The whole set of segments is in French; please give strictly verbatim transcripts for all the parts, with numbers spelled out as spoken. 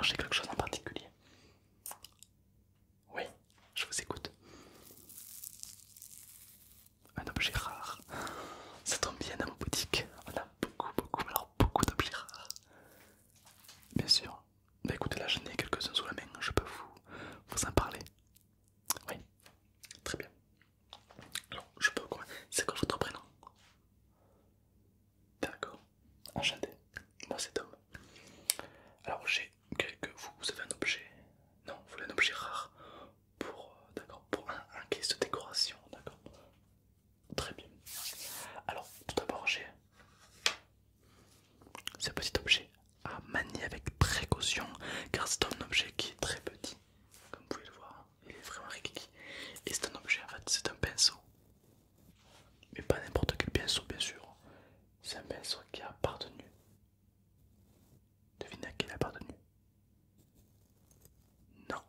cherchez quelque chose en particulier? Oui, je vous écoute. Un objet rare. Ça tombe bien dans ma boutique. On a beaucoup, beaucoup, alors beaucoup d'objets rares. Bien sûr. Bah écoutez, là j'en ai quelques-uns sous la main, je peux vous, vous en parler. Oui, très bien. Alors, je peux commencer. C'est quoi votre prénom? D'accord, enchanté. Moi c'est Tom. Alors j'ai quelques... Vous, vous avez un objet... Non, vous voulez un objet rare pour... euh, D'accord, pour un, un case de décoration, d'accord. Très bien. Alors, tout d'abord j'ai ce petit objet à manier avec précaution car c'est un objet qui est très petit. Comme vous pouvez le voir, il est vraiment rikiki. Et c'est un objet en fait, c'est un pinceau. Mais pas n'importe quel pinceau bien sûr. C'est un pinceau qui a appartenu. Devinez à qui il a appartenu? Non.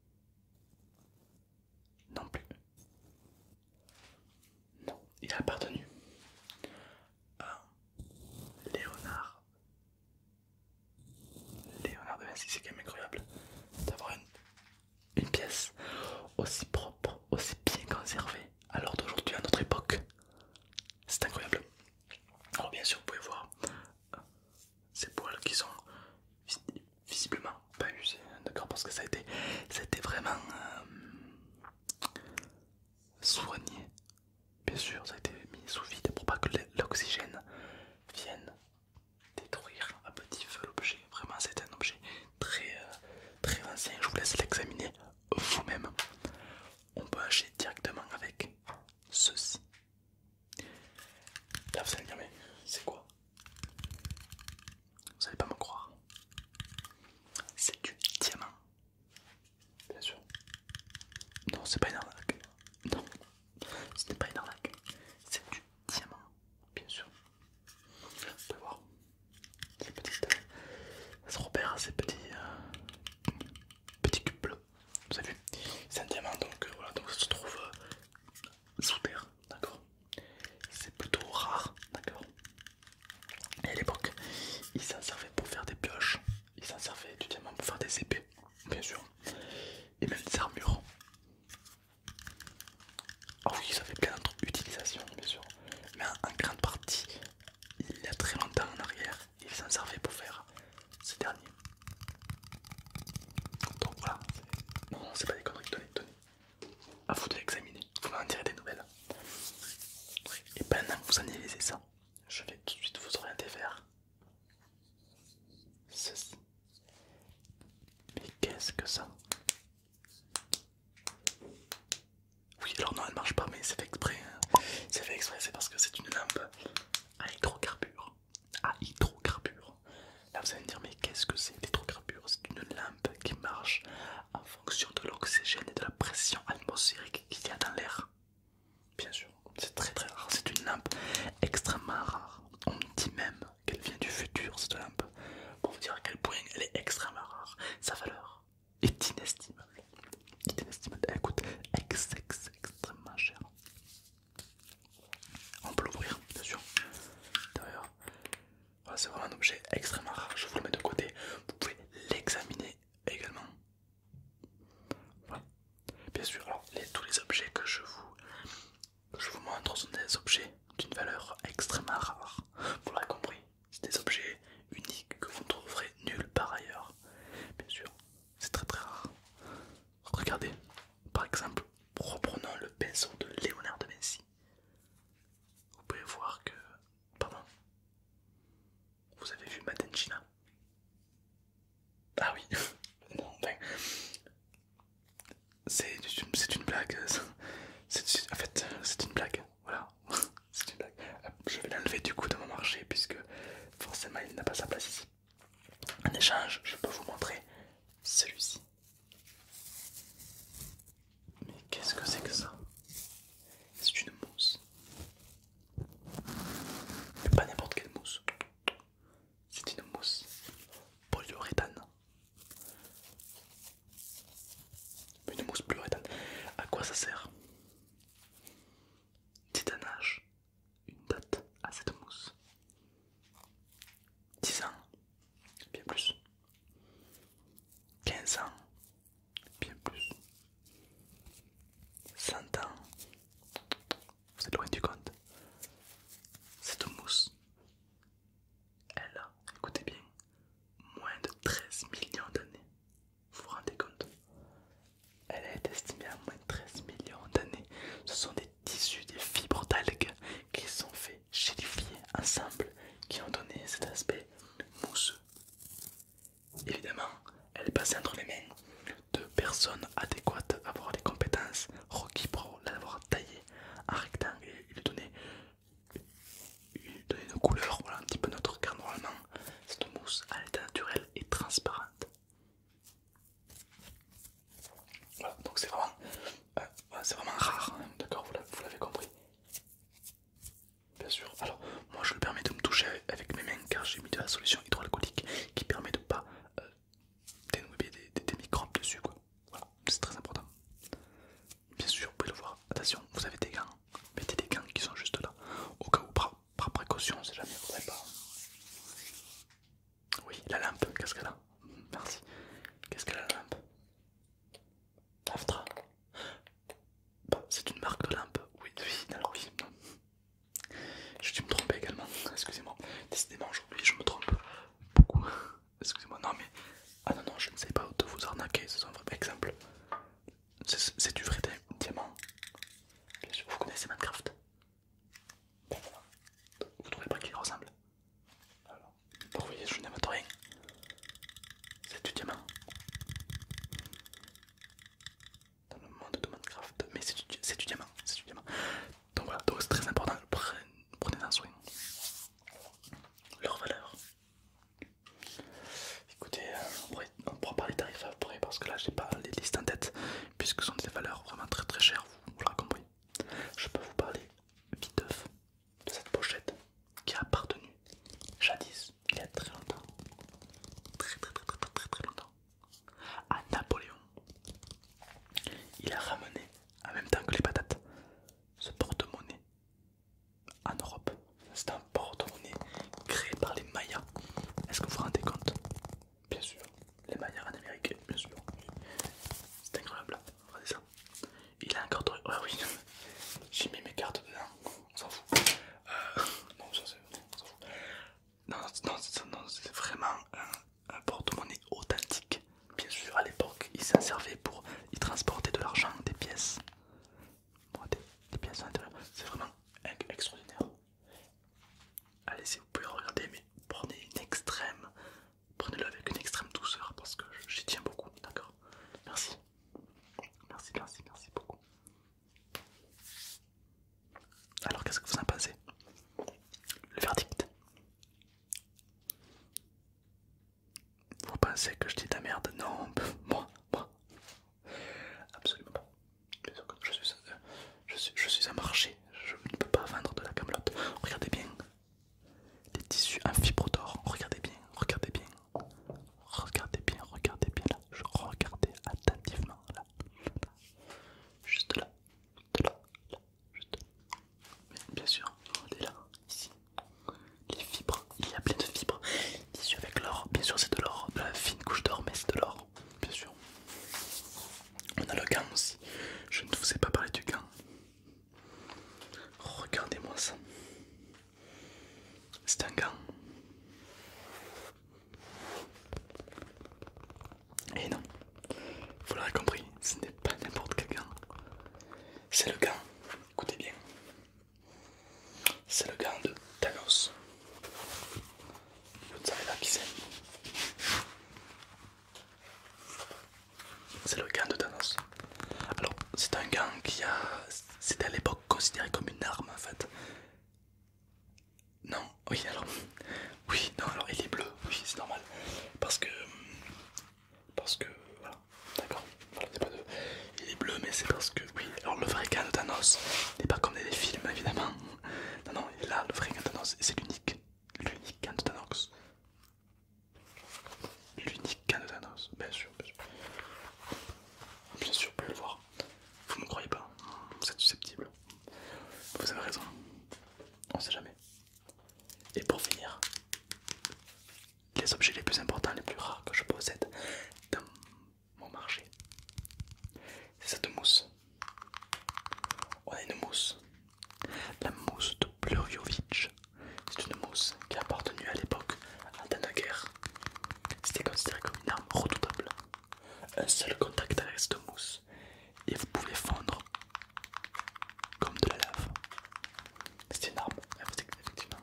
Non plus. Non, il a appartenu à Léonard. Léonard de Vinci, c'est quand même incroyable d'avoir une, une pièce aussi propre, aussi bien conservée à l'heure d'aujourd'hui, à notre époque. C'est incroyable. Alors bien sûr, vous pouvez voir euh, ces poils qui sont vis visiblement pas usés, d'accord, parce que ça a été, ça a été vraiment euh, soigné. Bien sûr, ça a été mis sous vide pour pas que l'oxygène vienne détruire à petit feu l'objet. Vraiment, c'est un objet très, euh, très ancien. Je vous laisse l'examiner vous-même. On peut agir directement avec ceci. Là, vous allez me dire, mais c'est quoi? Vous allez pas me croire. C'est du diamant. Bien sûr. Non, c'est pas une arnaque. Non, ce n'est pas une arnaque. C'est du diamant. Bien sûr. Vous pouvez voir. Ces petites. Ça se repère à ces petits. Euh, petits cubes bleus. Vous avez vu? C'est un diamant donc euh, voilà, donc ça se trouve euh, sous terre. D'accord. C'est plutôt rare. D'accord. Et à l'époque, ils s'en servaient pour faire des pioches. Ils s'en servaient du diamant pour faire des épées. Bien sûr. Et même des armures. Ah oui, ça fait plein d'autres utilisations, bien sûr. Mais en, en grande partie, il y a très longtemps en arrière, ils s'en servaient pour faire ces derniers. Donc voilà. Non, non, c'est pas des conneries, tenez, tenez. À vous de l'examiner, vous m'en direz des nouvelles. Et pendant que vous analysez ça, je vais tout de suite vous orienter vers ceci. Mais qu'est-ce que ça? Oui, alors non, elle marche pas, mais c'est fait exprès. Hein. C'est fait exprès, c'est parce que c'est une lampe à hydrocarbures. À hydrocarbures. Là, vous allez me dire, mais qu'est-ce que c'est l'hydrocarbure? C'est une lampe qui marche en fonction de l'oxygène et de la pression atmosphérique qu'il y a dans l'air. Bien sûr, c'est très très rare. C'est une lampe extrêmement rare. On dit même qu'elle vient du futur, cette lampe. Pour vous dire à quel point elle est extrêmement rare. Sa valeur est inestimable. Inestimable. Elle coûte ex, ex, extrêmement cher. On peut l'ouvrir, bien sûr. D'ailleurs, voilà, c'est vraiment un objet extrêmement rare. Je vous le mets de côté. Vous pouvez l'examiner également. Voilà. Bien sûr, alors les, tous les objets que je vous, que je vous montre sont des objets d'une valeur extrêmement rare. Vous l'aurez compris, c'est des objets uniques que vous ne trouverez nulle part ailleurs. Bien sûr, c'est très très rare. Regardez, par exemple, reprenons le pinceau de Léonard de Vinci. Vous pouvez voir que... Pardon. Vous avez vu Madencina? Ah oui. Non, ben... C'est une, une blague. C'est, en fait, c'est une blague. Voilà. C'est une blague. Je vais l'enlever du coup de mon marché puisque forcément il n'a pas sa place ici. En échange, je peux vous montrer celui-ci. Mais qu'est-ce que c'est que ça? C'est une mousse. Mais pas n'importe quelle mousse. C'est une mousse polyuréthane. Une mousse polyuréthane. À quoi ça sert? Titanage. Une date à cette mousse. dix ans. Bien plus. personne adéquate, avoir les compétences requises pour l'avoir taillé en rectangle et lui donner, lui donner une couleur voilà, un petit peu neutre, car normalement cette mousse à l'état naturel est transparente. Voilà, donc c'est vraiment, euh, c'est vraiment rare, hein, d'accord, vous l'avez compris. Bien sûr, alors moi je me permets de me toucher avec mes mains car j'ai mis de la solution hydroalcoolique qui permet de pas euh, dénouer des, des, des microbes dessus quoi. Voilà, c'est très important. Bien sûr, vous pouvez le voir. Attention, vous avez des gants. Mettez des gants qui sont juste là. Au cas où, par, par précaution, c'est jamais faudrait pas. Oui, la lampe, qu'est-ce qu'elle a? Merci. Qu'est-ce qu'elle a la lampe? Aftra. Bah, c'est une marque de lampe. Oui, oui, alors oui. Je dû me tromper également. Excusez-moi. Décidément, aujourd'hui, je me trompe beaucoup. Excusez-moi. Non, mais. Ah non, non, je ne sais pas de vous arnaquer. C'est un vrai exemple. C'est du vrai diamant. Bien sûr, vous connaissez Minecraft. Ben voilà. Vous trouvez pas qu'il ressemble? Alors, vous voyez, je n'invente rien. C'est du diamant. Dans le monde de Minecraft. Mais c'est du, du diamant. C'est du diamant. Donc voilà, donc c'est très important. Prenez-en soin. Leur valeur. Écoutez, on pourrait, on pourra parler tarifs après parce que là j'ai pas les listes en tête puisque ce sont des valeurs vraiment très très chères, vous, vous l'aurez compris. Je peux vous parler vite de cette pochette qui a appartenu jadis, il y a très longtemps, très très très très très très, très longtemps, à Napoléon. Il a ramené, en même temps que les patates, ce porte-monnaie en Europe. C'est un porte-monnaie créé par les Mayas. Est-ce que vous vous rendez compte? Bien sûr, les Mayas en Amérique, bien sûr. C'est incroyable, regardez ça. Il a encore de... Ah oui, j'ai mis mes cartes dedans, on s'en fout. Euh, non, ça c'est... On s'en fout. Non, non, non c'est vraiment un, un porte-monnaie authentique. Bien sûr, à l'époque, il s'en servait pour y transporter de l'argent, des pièces. Bon, des, des pièces à l'intérieur, c'est vraiment extraordinaire. Allez, si vous pouvez regarder, mais prenez une extrême, prenez-le avec une extrême douceur parce que j'y tiens beaucoup, d'accord? Merci. Merci, merci, merci beaucoup. Alors, qu'est-ce que vous en pensez? Le verdict? Vous pensez que je dis de la merde? Non, moi, moi. Absolument pas. Bien sûr que je suis, je suis, je suis un marché, je ne peux pas vendre de la camelote. Regardez bien. Les tissus en fibre d'or, regardez bien, regardez bien. Regardez bien, regardez bien là. Je regardais attentivement là. Juste là, de là, là, juste là. Bien sûr, regardez là, ici. Les fibres, il y a plein de fibres. Tissu avec l'or, bien sûr c'est de l'or, de la fine couche d'or, mais c'est de l'or, bien sûr. On a le gant aussi. Je ne vous ai pas parlé du gant. Regardez-moi ça. C'est un gant. Et non, vous l'aurez compris, ce n'est pas n'importe quel gant. C'est le gant, écoutez bien. C'est le gant de Thanos. Vous savez là qui c'est? C'est le gant de Thanos. Alors, c'est un gant qui a... C'était à l'époque considéré comme une arme en fait. Non, oui alors... Oui, non alors il est bleu, oui c'est normal. Parce que... Parce que... Voilà, d'accord. Voilà, c'est pas de... Il est bleu mais c'est parce que... Oui, alors le vrai gant de Thanos n'est pas comme dans les films évidemment. Non, non, là le vrai gant de Thanos c'est l'unique. L'unique gant de Thanos. L'unique gant de Thanos, bien sûr, bien sûr. Bien sûr, vous pouvez le voir. Vous ne me croyez pas, vous êtes susceptible. Vous avez raison, on sait jamais. Et pour finir, les objets les plus importants, les plus rares que je possède dans mon marché, c'est cette mousse. On a une mousse, la mousse de Bluriovic. C'est une mousse qui a appartenu à l'époque à la guerre. C'était considéré comme une arme redoutable. Un seul contact avec cette mousse et vous pouvez fondre comme de la lave. C'était une arme, effectivement.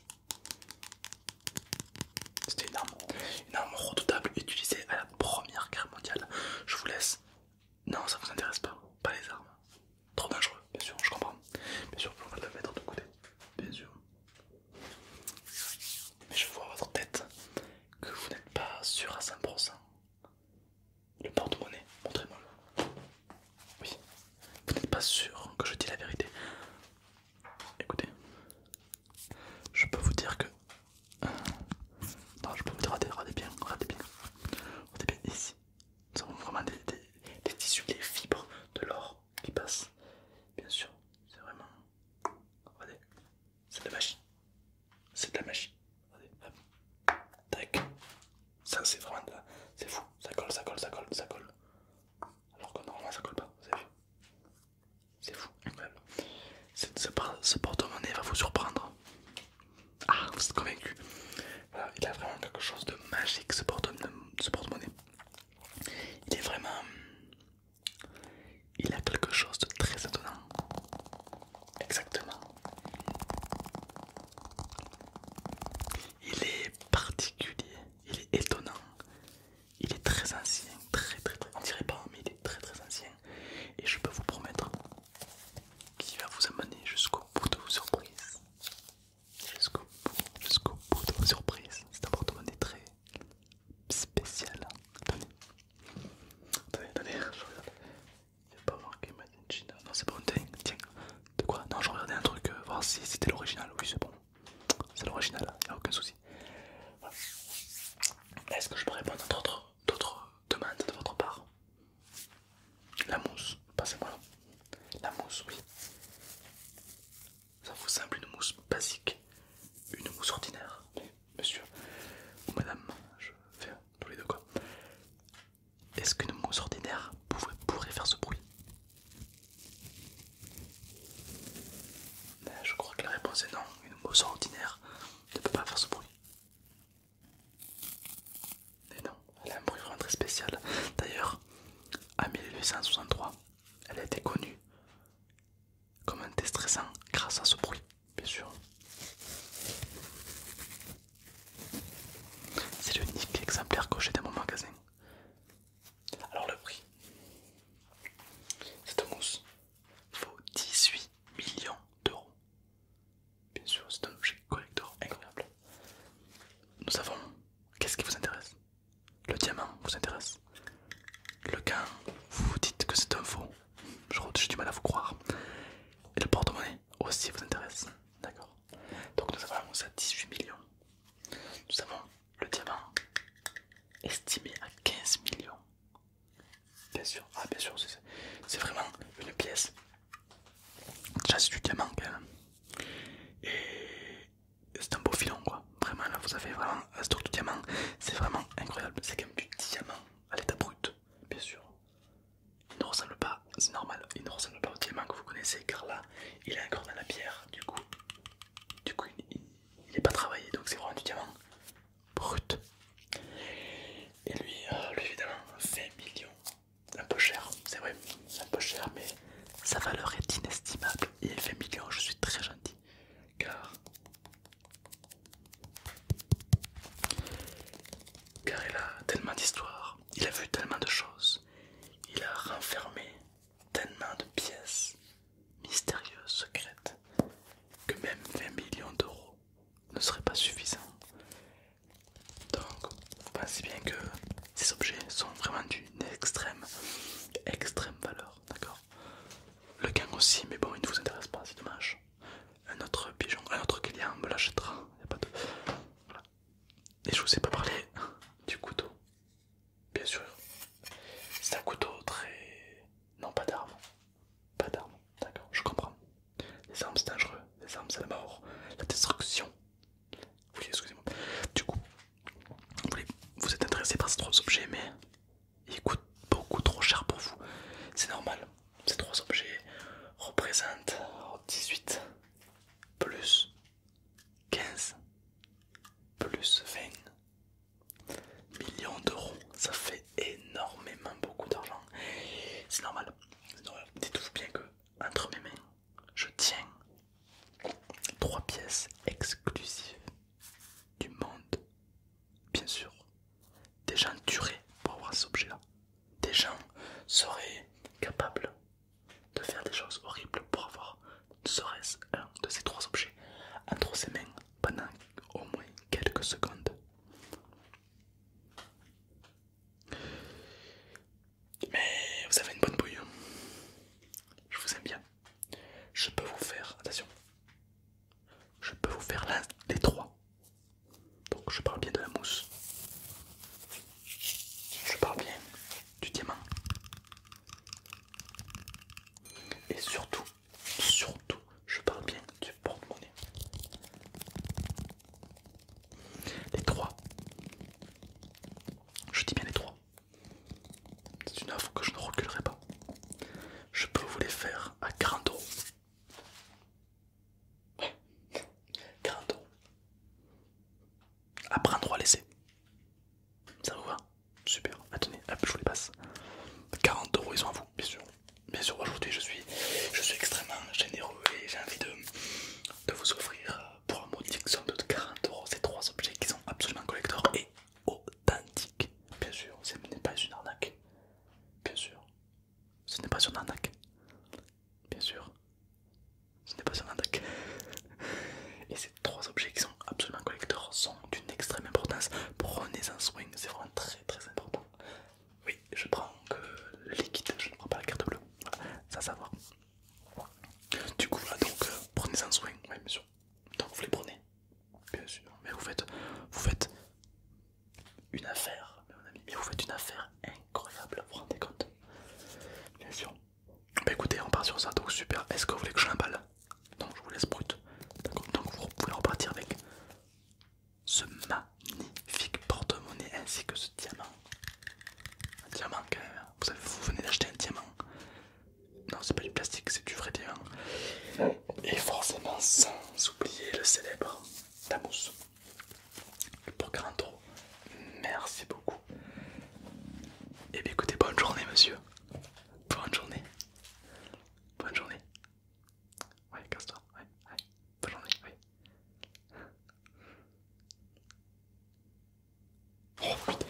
C'était une arme, une arme redoutable utilisée à la Première Non, ça vous intéresse pas. Pas les armes. Trop dangereux, bien sûr, je comprends. Bien sûr, on va le mettre de côté. Bien sûr. Mais je vois à votre tête que vous n'êtes pas sûr à cent pour cent. Le porte-monnaie, montrez-moi le. Oui, vous n'êtes pas sûr que je dis la vérité. Écoutez, je peux vous dire que. Non, je peux vous dire, regardez, regardez bien, regardez bien. Regardez bien ici. Nous avons vraiment des, des, des tissus, des fibres de l'or qui passent. Bien sûr, c'est vraiment. Regardez, c'est de la magie. C'est de la magie. Regardez, hop. Tac. Ça, c'est vraiment de la. C'est fou. Ça colle, ça colle, ça colle, ça colle. Alors que normalement, ça colle pas. Vous avez vu? C'est fou, incroyable. Ce, ce porte-monnaie va vous surprendre. Ah, vous êtes convaincu? Voilà, il a vraiment quelque chose de magique, ce porte-monnaie. Ce porte-monnaie. Il est vraiment. Il a quelque chose de très étonnant. Exactement. Il est particulier, il est étonnant. Il est très ancien, très très très. On dirait pas, mais il est très très ancien. Et je peux vous promettre qu'il va vous amener jusqu'au bout de vos surprises. Jusqu'au bout, jusqu'au bout de vos surprises. C'est un porte-monnaie très spécial. Attendez. Attendez, attendez, je regarde. Il n'y a pas marqué Made in China. Non, c'est pas un thing. Tiens. De quoi? Non, je regardais un truc, euh, voir si c'était l'original. Oui, c'est bon. C'est l'original, il n'y a aucun souci. Voilà. Est-ce que je peux répondre à d'autres d'autres demandes de votre part? La mousse, passez-moi là. La mousse, oui. Ça vous semble une mousse basique? Une mousse ordinaire? Mais monsieur ou madame, je fais tous les deux quoi. Est-ce qu'une mousse ordinaire pourrait, pourrait faire ce bruit? Mais je crois que la réponse est non. Une mousse ordinaire ne peut pas faire ce bruit. Et non, elle a un bruit vraiment très spécial. D'ailleurs, en mille huit cent soixante-trois, elle a été connue comme un déstressant grâce à ce bruit, bien sûr. C'est l'unique exemplaire que j'ai dans mon magasin. Alors le prix, cette mousse vaut dix-huit millions d'euros. Bien sûr, c'est un objet collector incroyable. Nous avons, qu'est-ce qui vous intéresse? Le diamant vous intéresse? Le gain, vous vous dites que c'est un faux. J'ai du mal à vous croire. Et le porte-monnaie aussi vous intéresse? D'accord. Donc nous avons la mousse à dix-huit millions. Nous avons le diamant estimé à quinze millions. Bien sûr, ah bien sûr, c'est vraiment une pièce. Déjà c'est du diamant quand même. Et c'est un beau filon quoi. Vraiment là vous avez vraiment un stock de diamant. C'est vraiment incroyable. C'est quand même du diamant à l'état brut, bien sûr. Il ne ressemble pas, c'est normal, il ne ressemble pas au diamant que vous connaissez car là il est encore dans la pierre. Du coup, du coup il n'est pas travaillé donc c'est vraiment du diamant brut. Et lui, euh, lui évidemment vingt millions. Un peu cher, c'est vrai, c'est un peu cher mais sa valeur est inestimable. Et vingt millions, je suis très gentil car car il a tellement d'histoires, il a vu tellement de choses, il a renfermé tellement de pièces mystérieuses, secrètes, que même vingt millions d'euros ne seraient pas suffisants. Donc, vous pensez bien que ces objets sont vraiment d'une extrême, extrême valeur, d'accord? Le gain aussi, mais bon, il ne vous intéresse pas, c'est dommage. Un autre pigeon, un autre client me l'achètera, y a pas de... Voilà. Et je vous ai pas parlé du couteau, bien sûr. C'est un couteau très... Non, pas d'armes. Pas d'armes, d'accord, je comprends. Les armes c'est dangereux, les armes c'est la mort, la destruction. Oui, excusez-moi. Du coup, vous, vous êtes intéressé par ces trois objets, mais ils coûtent beaucoup trop cher pour vous. C'est normal, ces trois objets représentent dix-huit plus quinze plus vingt millions d'euros. Ça fait énormément beaucoup d'argent. C'est normal. Dites-vous bien que entre mes mains, je tiens trois pièces exclusives du monde. Bien sûr, des gens tueraient pour avoir cet objet là. Des gens seraient capable de faire des choses horribles pour avoir ne serait-ce un de ces trois objets entre ses mains pendant au moins quelques secondes. Mais vous avez une bonne bouille. Je vous aime bien. Je peux vous faire, attention, je peux vous faire l'un des trois. Donc je parle bien de la mousse. Je parle bien du diamant. Et surtout, surtout, je parle bien du porte-monnaie. Les trois. Je dis bien les trois. C'est une offre que je ne reculerai pas. Je peux vous les faire à quarante euros. Ouais, quarante euros. À prendre ou à laisser. Ça vous va? Super. Attendez, hop, je vous les passe. quarante euros, ils sont à vous, bien sûr. Bien sûr, aujourd'hui je suis, je suis extrêmement généreux et j'ai envie de, de vous offrir pour un modique somme de quarante euros ces trois objets qui sont absolument collector et authentiques. Bien sûr, ce n'est pas une arnaque. Bien sûr, ce n'est pas une arnaque. Bien sûr, ce n'est pas une arnaque. Et ces trois objets qui sont absolument collector sont d'une extrême importance. Prenez-en soin, c'est vraiment très très important. Oui, je prends que le liquide, je ne prends pas la carte bleue. Voilà, ça à savoir. Du coup, là, donc, euh, prenez-en soin, oui, bien sûr. Donc, vous les prenez, bien sûr. Mais vous faites, vous faites une affaire, mon ami. Mais vous faites une affaire incroyable, vous vous rendez compte? Bien sûr. Bah écoutez, on part sur ça, donc super. Est-ce que vous voulez que je l'emballe? Non, je vous laisse brut. D'accord, donc vous pouvez repartir avec ce magnifique porte-monnaie ainsi que ce diamant. Un diamant quand même, hein. Vous savez, vous venez d'acheter un diamant. Non, c'est pas du plastique, c'est du vrai diamant. Et forcément, sans oublier le célèbre la mousse. Pour quarante euros. Merci beaucoup. Et bien écoutez, bonne journée monsieur. Bonne journée. Bonne journée. Ouais, casse-toi. Ouais, ouais. Bonne journée, ouais. Oh putain.